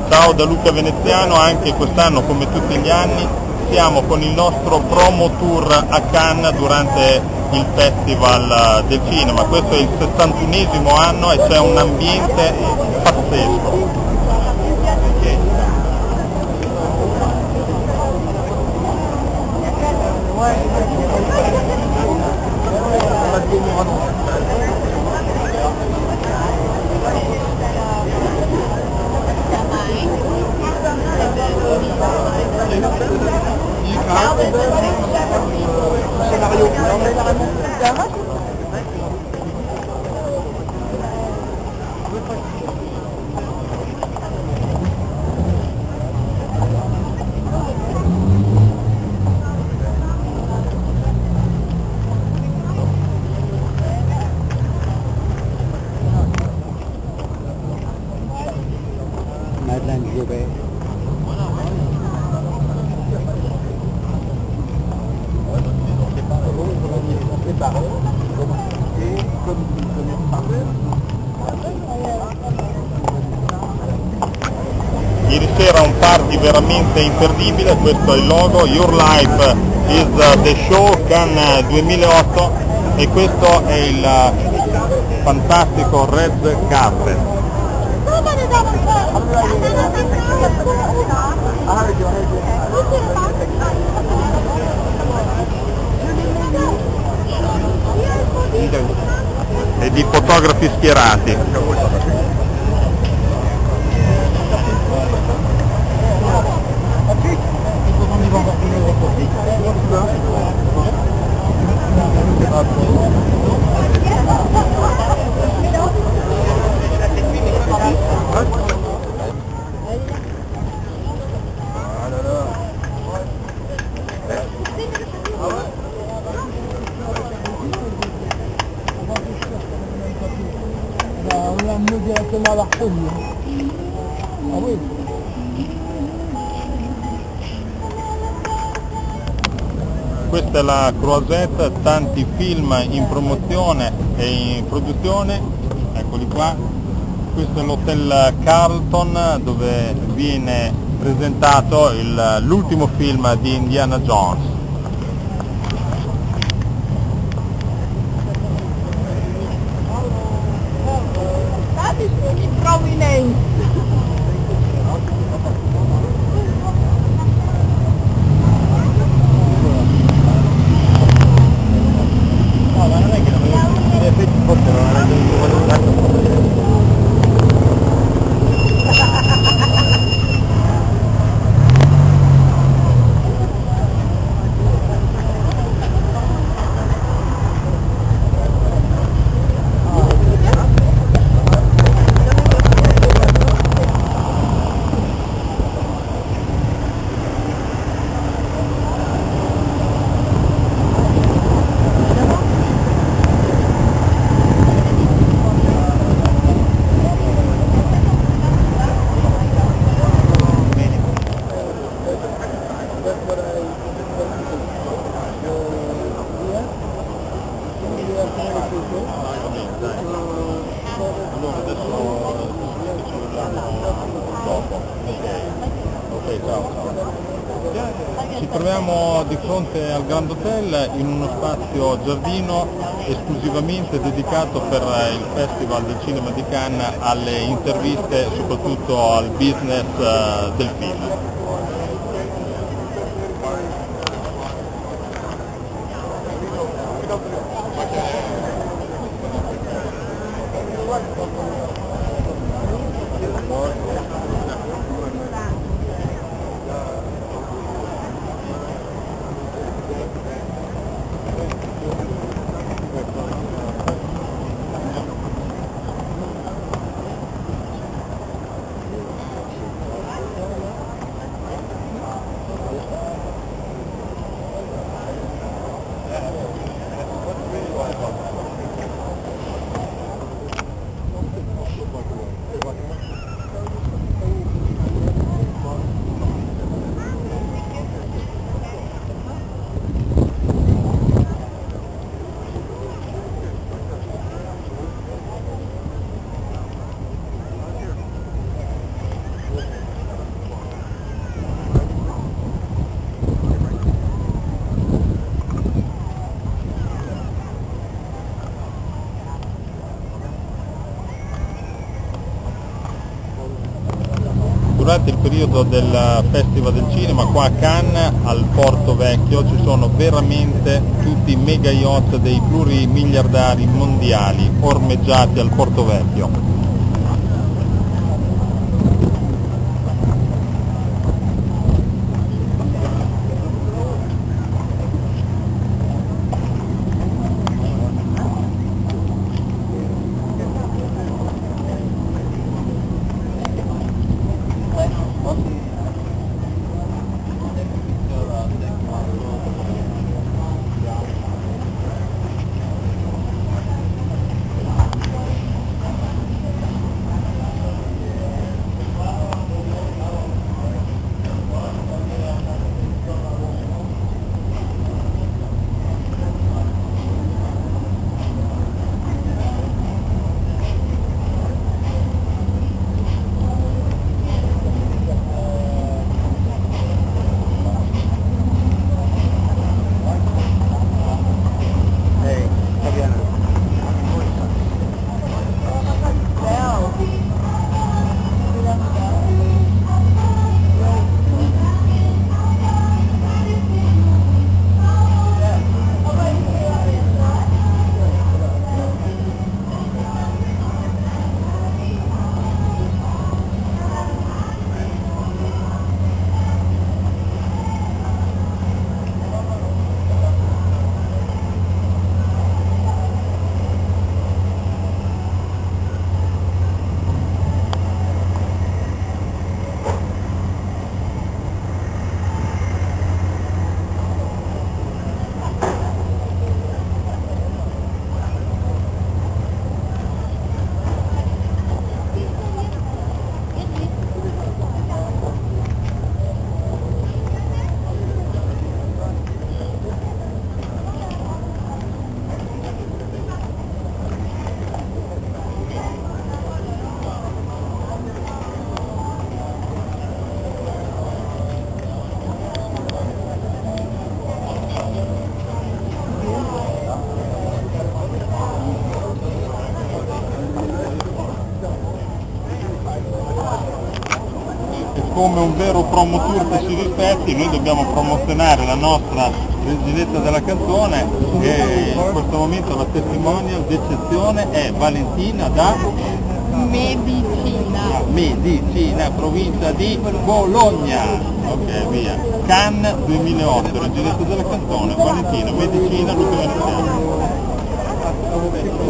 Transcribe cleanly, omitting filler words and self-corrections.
Ciao da Luca Veneziano, anche quest'anno come tutti gli anni siamo con il nostro promo tour a Cannes durante il Festival del Cinema. Questo è il 61esimo anno e c'è un ambiente pazzesco. Ieri sera un party veramente imperdibile, questo è il logo, Your Life is the Show Cannes 2008 e questo è il fantastico Red Carpet. E di fotografi schierati. Questa è la Croisette, tanti film in promozione e in produzione, eccoli qua. Questo è l'Hotel Carlton dove viene presentato l'ultimo film di Indiana Jones. Ci troviamo di fronte al Grand Hotel in uno spazio giardino esclusivamente dedicato per il Festival del Cinema di Cannes alle interviste, soprattutto al business del film. durante il periodo del Festival del Cinema qua a Cannes, al Porto Vecchio, ci sono veramente tutti i mega yacht dei plurimiliardari mondiali ormeggiati al Porto Vecchio. Come un vero promo tour che si rispetti, noi dobbiamo promozionare la nostra reginetta della canzone e in questo momento la testimonial d'eccezione è Valentina da Medicina, provincia di Bologna. Ok, via. Cannes 2008, reginetta della canzone, Valentina, Medicina, l'ultima iniziale.